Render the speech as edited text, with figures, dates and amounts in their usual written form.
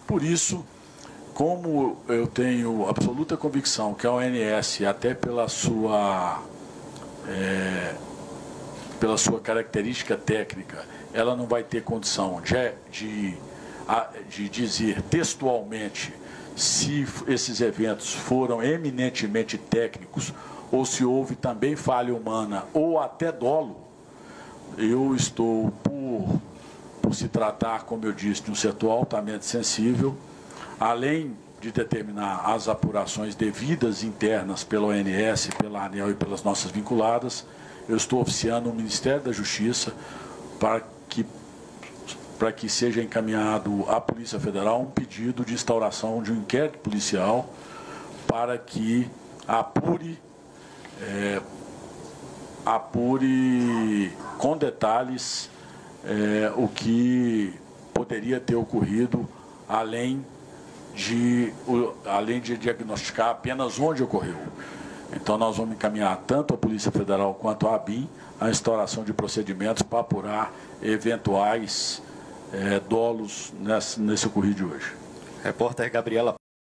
Por isso, como eu tenho absoluta convicção que a ONS, até pela sua característica técnica, ela não vai ter condição de dizer textualmente se esses eventos foram eminentemente técnicos ou se houve também falha humana ou até dolo. Eu estou, por se tratar, como eu disse, de um setor altamente sensível, além de determinar as apurações devidas internas pela ONS, pela ANEEL e pelas nossas vinculadas, eu estou oficiando o Ministério da Justiça para que seja encaminhado à Polícia Federal um pedido de instauração de um inquérito policial para que apure com detalhes o que poderia ter ocorrido, além de diagnosticar apenas onde ocorreu. Então, nós vamos encaminhar tanto a Polícia Federal quanto a ABIN a instauração de procedimentos para apurar eventuais dolos nesse ocorrido de hoje. Repórter Gabriela